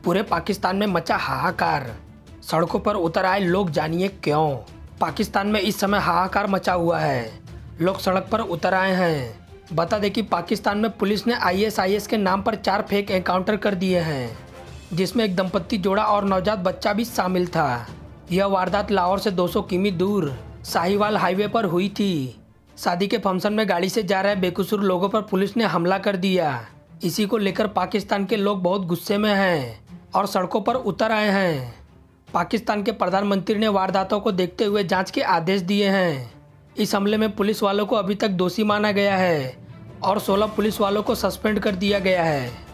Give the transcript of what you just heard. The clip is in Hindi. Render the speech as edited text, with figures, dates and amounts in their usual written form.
पूरे पाकिस्तान में मचा हाहाकार। सड़कों पर उतर आए लोग, जानिए क्यों। पाकिस्तान में इस समय हाहाकार मचा हुआ है। लोग सड़क पर उतर आए हैं। बता दें कि पाकिस्तान में पुलिस ने ISIS के नाम पर 4 फेक एनकाउंटर कर दिए हैं, जिसमें एक दंपत्ति जोड़ा और नवजात बच्चा भी शामिल था। यह वारदात लाहौर से 200 किमी दूर साहिवाल हाईवे पर हुई थी। शादी के फंक्शन में गाड़ी से जा रहे बेकसूर लोगों पर पुलिस ने हमला कर दिया। इसी को लेकर पाकिस्तान के लोग बहुत गुस्से में हैं और सड़कों पर उतर आए हैं। पाकिस्तान के प्रधानमंत्री ने वारदातों को देखते हुए जांच के आदेश दिए हैं। इस हमले में पुलिस वालों को अभी तक दोषी माना गया है और 16 पुलिस वालों को सस्पेंड कर दिया गया है।